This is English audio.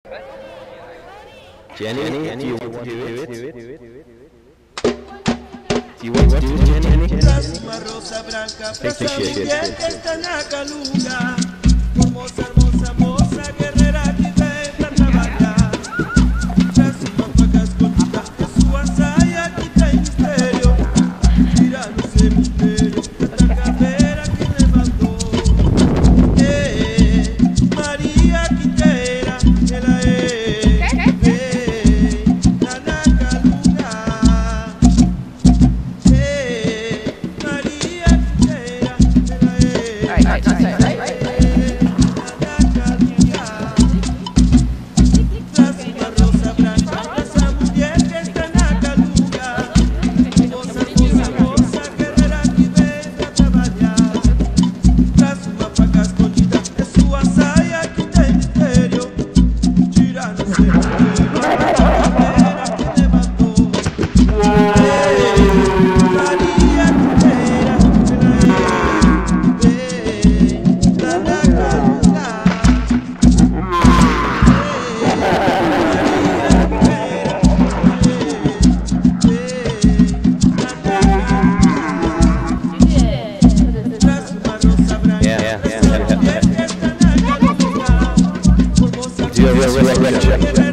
Jenny, do you want to do it? Do you want to do it, Jenny? Una rosa blanca, presa mi piel que está en la caluga. Hermosa, hermosa, moza, guerrera que venga a trabajar. Tras una paca escondida de su asaya quita el misterio. Mira ese misterio, esta carrera que le mandó. María Quintera, que la Do a real check.